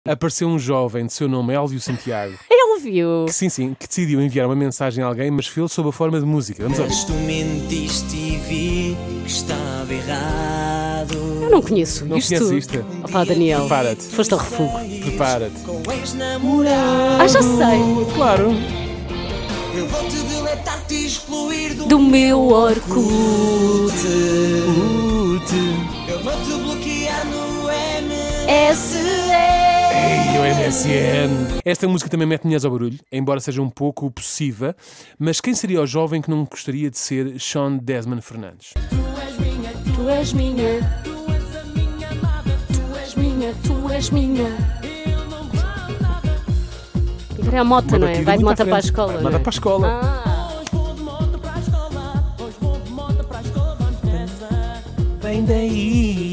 Apareceu um jovem de seu nome Hélio Santiago. Ele viu. Que decidiu enviar uma mensagem a alguém, mas fez sob a forma de música. Vamos ouvir. Mas tu mentiste e vi que estava errado. Eu não conheço Não isto. conheces isto? Opá, Daniel. Prepara-te. Foste a refugo. Prepara-te. Com ex-namorado. Ah, já sei. Claro. Eu vou-te deletar-te e excluir Do meu Orkut. Eu vou-te bloquear no SE. Ei, o MSN. Esta música também mete mulheres ao barulho, embora seja um pouco possíva. Mas quem seria o jovem que não gostaria de ser Sean Desmond Fernandes? Tu és minha. Tu és minha. Tu és minha. Agora é a moto, não é? batida Vai de muito moto à para a frente. escola. Vai não é? para a escola. Ah. Hoje vou de moto para a escola. Hoje vou de moto para a escola. Vamos nessa. Vem daí.